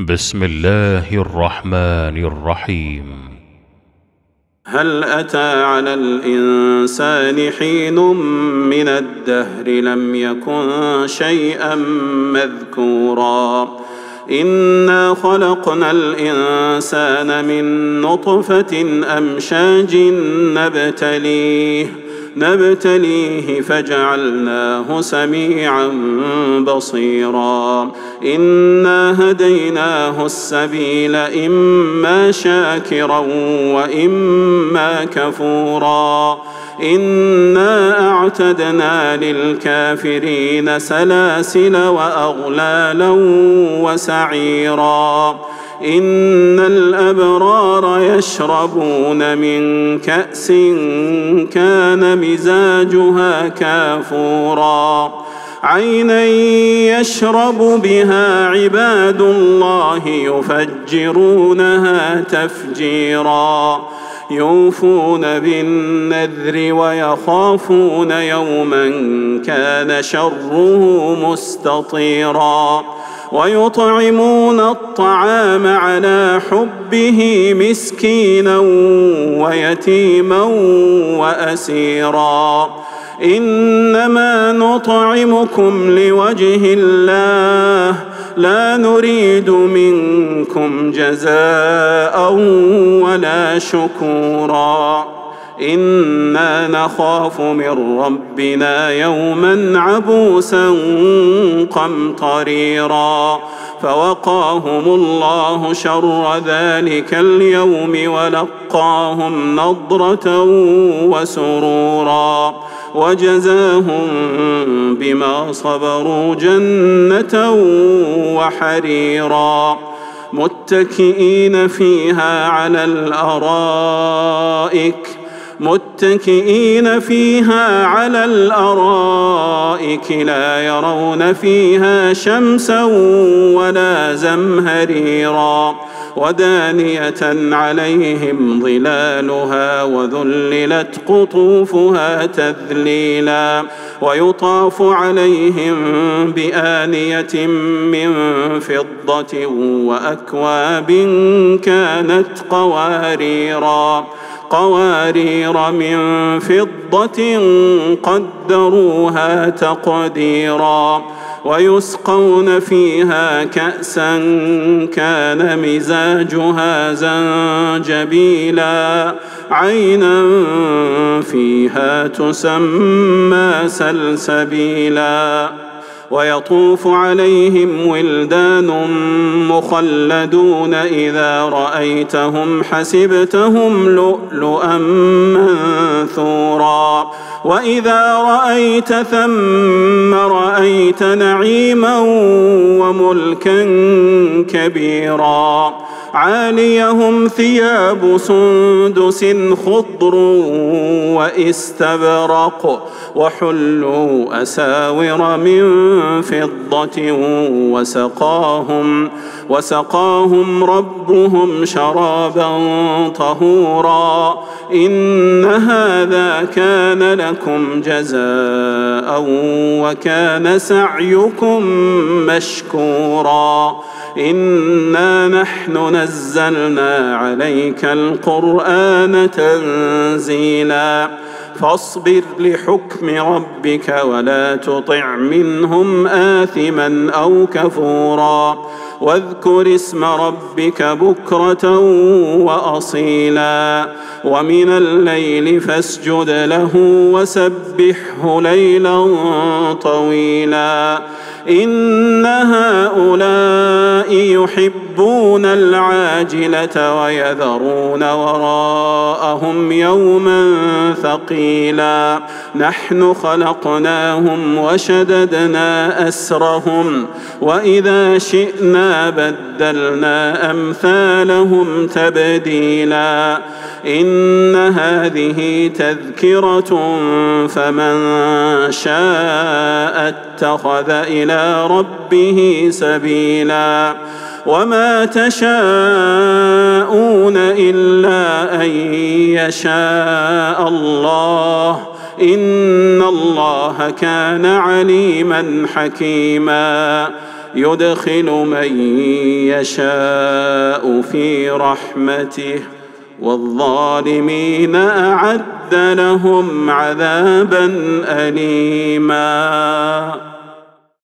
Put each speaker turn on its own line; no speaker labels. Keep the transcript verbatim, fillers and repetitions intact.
بسم الله الرحمن الرحيم.
هل أتى على الإنسان حين من الدهر لم يكن شيئا مذكورا إنا خلقنا الإنسان من نطفة أمشاج نبتليه نبتليه فجعلناه سميعا بصيرا إنا هديناه السبيل إما شاكرا وإما كفورا إنا أعتدنا للكافرين سلاسل وأغلالا وسعيرا إن الأبرار يشربون من كأس كان مزاجها كافورا عينا يشرب بها عباد الله يفجرونها تفجيرا يوفون بالنذر ويخافون يوما كان شره مستطيرا ويطعمون الطعام على حبه مسكينا ويتيما وأسيرا إنما نطعمكم لوجه الله لا نريد منكم جزاء ولا شكورا إنا نخاف من ربنا يوما عبوسا قمطريرا فوقاهم الله شر ذلك اليوم ولقاهم نضرة وسرورا وجزاهم بما صبروا جنة وحريرا متكئين فيها على الأرائك متكئين فيها على الأرائك لا يرون فيها شمسا ولا زمهريرا ودانية عليهم ظلالها وذللت قطوفها تذليلا ويطاف عليهم بآنية من فضة وأكواب كانت قواريرا قوارير من فضة قدروها تقديرا ويسقون فيها كأسا كان مزاجها زنجبيلا عينا فيها تسمى سلسبيلا ويطوف عليهم ولدان مخلدون إذا رأيتهم حسبتهم لؤلؤا منثورا وإذا رأيت ثم رأيت نعيما وملكا كبيرا عاليهم ثياب سندس خضر واستبرق وحلوا أساور من فضة وسقاهم وسقاهم ربهم شرابا طهورا إن هذا كان لكم جزاء وكان سعيكم مشكورا إنا نحن نزلنا عليك القرآن تنزيلا فاصبر لحكم ربك ولا تطع منهم آثما أو كفورا واذكر اسم ربك بكرة وأصيلا ومن الليل فاسجد له وسبحه ليلا طويلا إن هؤلاء يحبون العاجلة ويذرون وراءهم يوما ثقيلا نحن خلقناهم وشددنا أسرهم وإذا شئنا بدلنا أمثالهم تبديلا إن هذه تذكرة فمن شاء اتخذ إلى ربه سبيلا وما تشاءون إلا أن يشاء الله إن الله كان عليما حكيما يدخل من يشاء في رحمته والظالمين أعد لهم عذابا أليما.